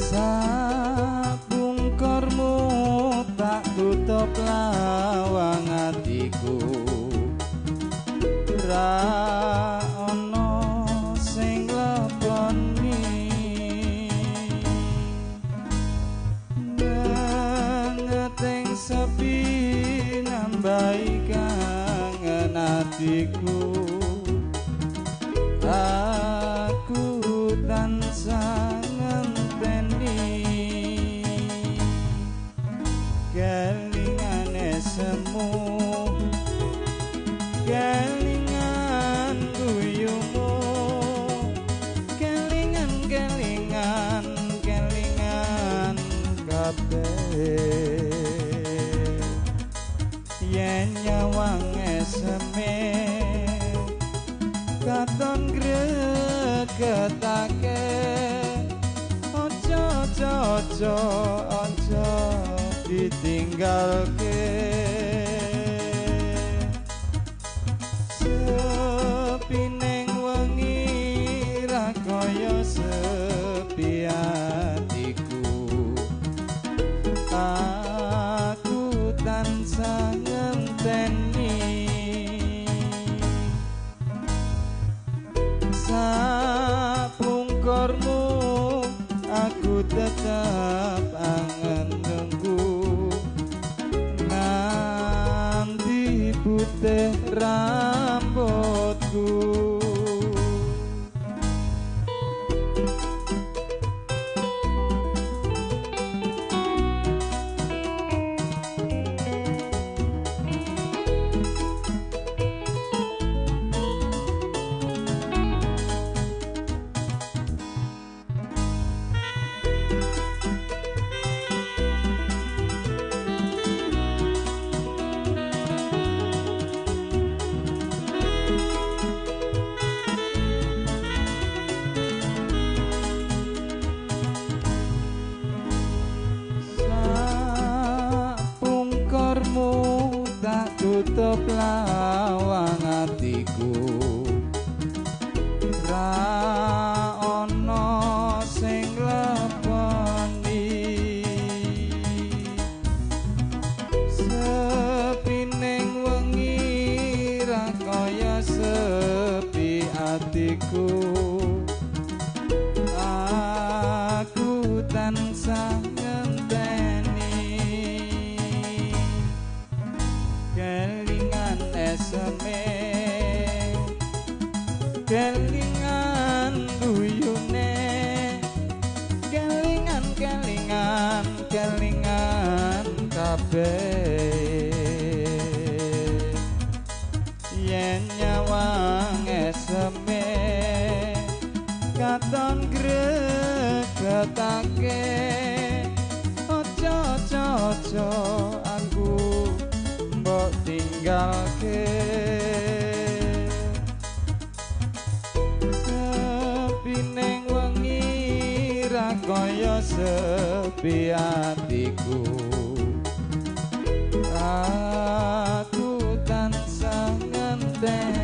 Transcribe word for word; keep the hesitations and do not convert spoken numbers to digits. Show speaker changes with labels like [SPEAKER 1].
[SPEAKER 1] Sabungkormu tak tutup lawang atiku, ra ono sing leboni ngeteng sepi nambahi kangen atiku. Aku tansah ngenteni kelingane semu, kelingan guyumu, kelingan kelingan kelingan kabeh yen nyawang eseme katon gregetake. Ojo ojo ojo ojo ditinggalke, sepi ning wengi ra kaya sepi atiku. Aku tansah ngenteni sapungkormu, aku tetap angen nunggu nganti putih rambutku. Tak tutup lawang atiku, ra ono sing leboni sepi ning wengi ra kaya sepi atiku. Aku tansah kelingan eseme, kelingan guyune, kelingan kelingan kelingan kabeh yen nyawang eseme katon gregetake. Ojo ojo ojo aku mbok tinggalke, sepi ning wengi ra kaya sepi atiku. Aku tansah ngenteni